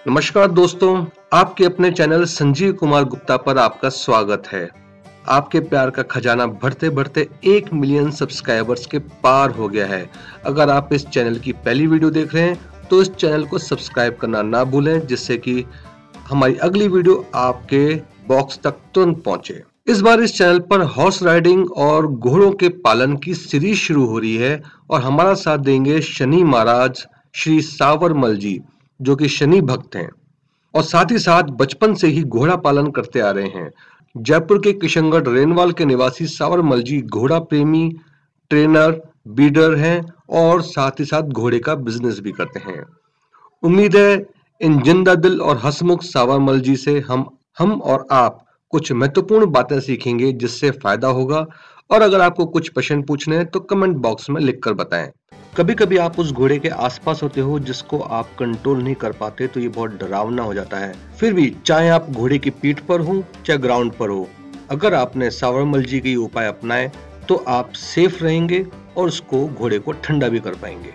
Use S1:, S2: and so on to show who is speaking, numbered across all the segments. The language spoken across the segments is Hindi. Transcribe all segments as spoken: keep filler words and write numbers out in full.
S1: नमस्कार दोस्तों, आपके अपने चैनल संजीव कुमार गुप्ता पर आपका स्वागत है। आपके प्यार का खजाना बढ़ते बढ़ते एक मिलियन सब्सक्राइबर्स के पार हो गया है। अगर आप इस चैनल की पहली वीडियो देख रहे हैं तो इस चैनल को सब्सक्राइब करना ना भूलें, जिससे कि हमारी अगली वीडियो आपके बॉक्स तक तुरंत पहुंचे। इस बार इस चैनल पर हॉर्स राइडिंग और घोड़ों के पालन की सीरीज शुरू हो रही है और हमारा साथ देंगे शनि महाराज श्री सावरमल जी, जो कि शनि भक्त हैं और साथ ही साथ बचपन से ही घोड़ा पालन करते आ रहे हैं। जयपुर के किशनगढ़ रेनवाल के निवासी सावरमल जी घोड़ा प्रेमी, ट्रेनर, बीडर हैं और साथ ही साथ घोड़े का बिजनेस भी करते हैं। उम्मीद है इन जिंदा दिल और हंसमुख सावरमल जी से हम हम और आप कुछ महत्वपूर्ण बातें सीखेंगे, जिससे फायदा होगा। और अगर आपको कुछ प्रश्न पूछने हैं तो कमेंट बॉक्स में लिखकर बताएं। कभी कभी आप उस घोड़े के आसपास होते हो जिसको आप कंट्रोल नहीं कर पाते, तो ये बहुत डरावना हो जाता है। फिर भी चाहे आप घोड़े की पीठ पर हो चाहे ग्राउंड पर हो, अगर आपने सावरमल जी के उपाय अपनाए तो आप सेफ रहेंगे और उसको घोड़े को ठंडा भी कर पाएंगे।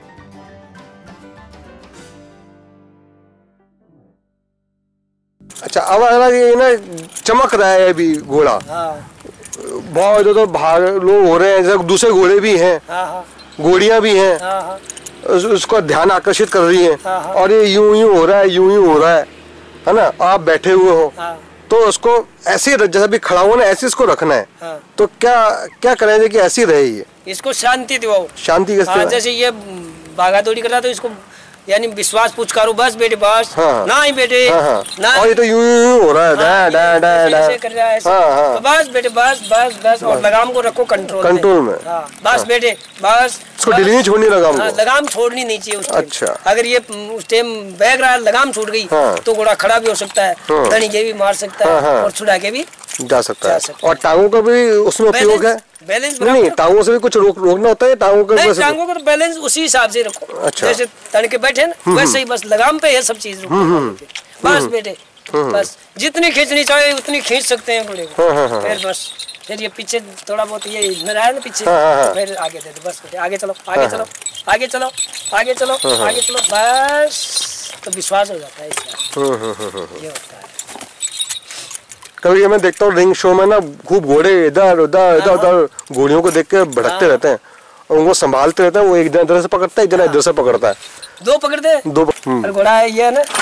S2: अच्छा, अब ये ना चमक रहा है अभी घोड़ा। हाँ। बहुत इधर तो बाहर लोग हो रहे हैं, जैसे दूसरे घोड़े भी हैं। हाँ। घोड़ियां भी हैं। हाँ। उस, उसको ध्यान आकर्षित कर रही हैं। हाँ। और ये यूं यूं हो रहा है, यूं यूं हो रहा है, है ना। आप बैठे हुए हो। हाँ। तो उसको ऐसे जैसा भी खड़ा हुआ ना, ऐसे इसको रखना है। हाँ। तो क्या क्या करेंगे कि ऐसी रहे ये? इसको शांति दिवाओ। शांति कैसे? हाँ, जैसे ये भागा दौड़ी कर रहा तो इसको यानी विश्वास पूछ करो, बस बेटे बस। हाँ। ना ही बेटे। हाँ हाँ। ना। और ये तो यूं यूं हो रहा है। हाँ, डा डा डा ऐसे कर रहा है। हाँ हाँ। तो बस बेटे बस बस बस और लगाम को रखो कंट्रोल कंट्रोल में। हाँ, बस हाँ। बेटे बस। उसको ढीली नहीं छोड़नी लगाम को। हाँ, लगाम छोड़नी नहीं चाहिए उसको। अच्छा। अगर ये उस टाइम बैग रहा लगाम छूट गई तो घोड़ा खड़ा भी हो सकता है, धनी के भी मार सकता है और छुड़ा के भी जा सकता है। और टांगों का भी उसमें उपयोग है। बैलेंस नहीं, टांगों से भी कुछ रोक रोकना होता है। टांगों का नहीं, टांगों का तो बैलेंस उसी हिसाब से रखो। अच्छा। जैसे तन के बैठे ना वैसे ही, बस लगाम पे ये सब चीज रखो। बस बेटे बस, जितनी खींचनी चाहिए उतनी खींच सकते हैं घोड़े को। फिर बस फिर ये पीछे थोड़ा बहुत ये मेरा है ना पीछे, फिर आगे दे दो। बस बेटे आगे चलो आगे चलो आगे चलो आगे चलो आगे चलो, बस तो विश्वास हो जाता है इसका। ये होता है। कभी मैं देखता हूँ रिंग शो में ना, खूब घोड़े इधर उधर इधर उधर घोड़ियों को देख के भटकते रहते हैं और उनको संभालते रहते हैं। वो एक जन इधर से पकड़ता है, एक जन इधर से पकड़ता है, दो पकड़ते हैं। दो घोड़ा है ये ना,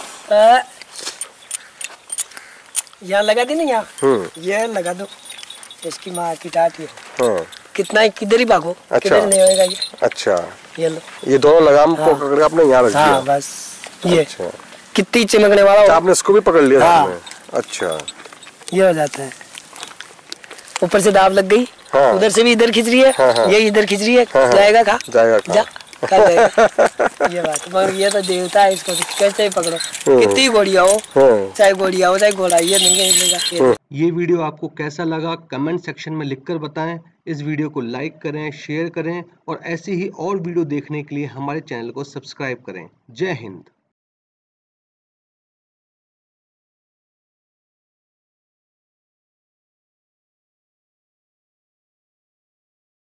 S2: यहाँ लगा दी ना, यहाँ ये लगा दो, इसकी माँ की टाट ये कितना किधर ही भागो। अच्छा। किधर नहीं होएगा ये। अच्छा, ये लो, ये दोनों लगाम को पकड़ के आपने यहाँ रख दिया। हाँ, बस ये कितनी चमकने वाला। आपने इसको भी पकड़ लिया। हाँ। अच्छा, ये हो जाता है। ऊपर से दाब लग गई। हाँ। उधर से भी इधर खींच रही है। हाँ हाँ। ये इधर खींच रही है। हाँ हाँ। जाएगा कहाँ? जाएगा जा कहाँ जाएगा? ये बात, मगर ये तो देवता है, इसको कैसे ही पकड़ो, कितनी घोड़िया हो, चाहे घोड़िया हो चाहे घोड़ा, ये नहीं मिलेगा।
S1: ये वीडियो आपको कैसा लगा कमेंट सेक्शन में लिखकर बताएं। इस वीडियो को लाइक करें, शेयर करें और ऐसी ही और वीडियो देखने के लिए हमारे चैनल को सब्सक्राइब करें। जय हिंद।